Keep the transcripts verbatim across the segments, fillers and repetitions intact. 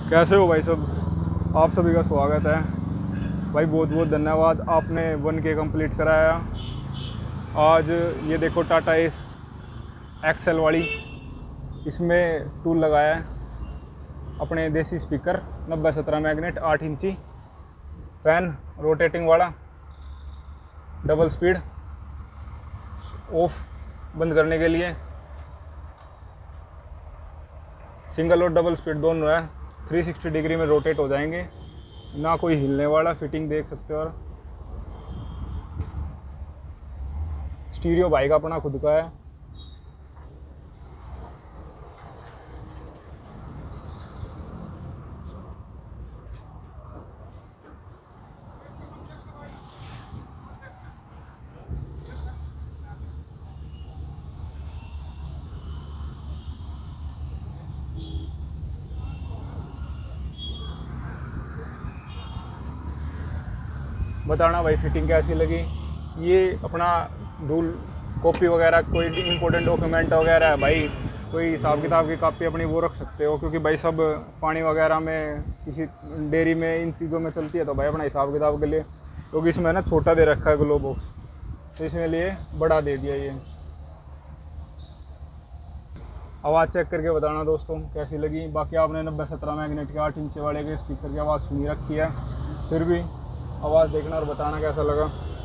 कैसे हो भाई सब? आप सभी का स्वागत है भाई। बहुत बहुत धन्यवाद, आपने वन के कंप्लीट कराया। आज ये देखो टाटा एस एक्सेल वाली, इसमें टूल लगाया है अपने देसी स्पीकर नब्बे सत्रह मैग्नेट आठ इंची, फैन रोटेटिंग वाला, डबल स्पीड ऑफ बंद करने के लिए, सिंगल और डबल स्पीड दोनों है। तीन सौ साठ डिग्री में रोटेट हो जाएंगे, ना कोई हिलने वाला। फिटिंग देख सकते हो। और स्टीरियो बाइक अपना खुद का है। बताना भाई फिटिंग कैसी लगी। ये अपना रूल कॉपी वगैरह, कोई इंपॉर्टेंट डॉक्यूमेंट वगैरह है भाई, कोई हिसाब किताब की कापी अपनी वो रख सकते हो, क्योंकि भाई सब पानी वगैरह में, किसी डेयरी में, इन चीज़ों में चलती है। तो भाई अपना हिसाब किताब के लिए, क्योंकि इसमें ना छोटा दे रखा है ग्लो बॉक्स, तो इसमें लिए बड़ा दे दिया। ये आवाज़ चेक करके बताना दोस्तों कैसी लगी। बाकी आपने नब्बे सत्रह मैग्नेट के आठ इंच वाले के स्पीकर की आवाज़ सुनी रखी है, फिर भी आवाज़ देखना और बताना कैसा लगा।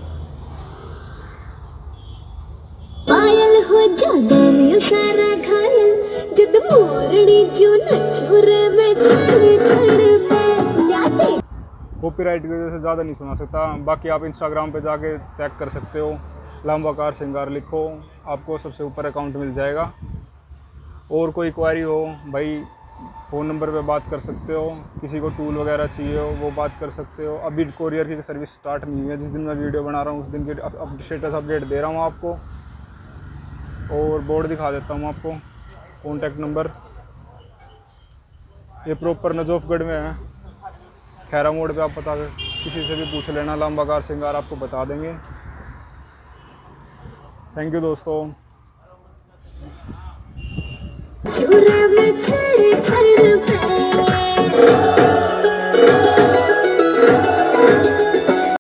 पायल हो जागा में सारा घायल, जद मोरड़ी जो नचुरे में छड़ छड़ में जाते। कॉपीराइट की वजह से ज़्यादा नहीं सुना सकता। बाकी आप इंस्टाग्राम पे जाके चेक कर सकते हो, लंबा कार श्रृंगार लिखो, आपको सबसे ऊपर अकाउंट मिल जाएगा। और कोई क्वारी हो भाई, फ़ोन नंबर पे बात कर सकते हो। किसी को टूल वगैरह चाहिए हो वो बात कर सकते हो। अभी कोरियर की सर्विस स्टार्ट नहीं है। जिस दिन मैं वीडियो बना रहा हूँ उस दिन की स्टेटस अपडेट दे रहा हूँ आपको। और बोर्ड दिखा देता हूँ आपको, कॉन्टैक्ट नंबर। ये प्रॉपर नजोफगढ़ में है, खैरा मोड़ पे। आप पता किसी से भी पूछ लेना, लंबा कार श्रृंगार आपको बता देंगे। थैंक यू दोस्तों।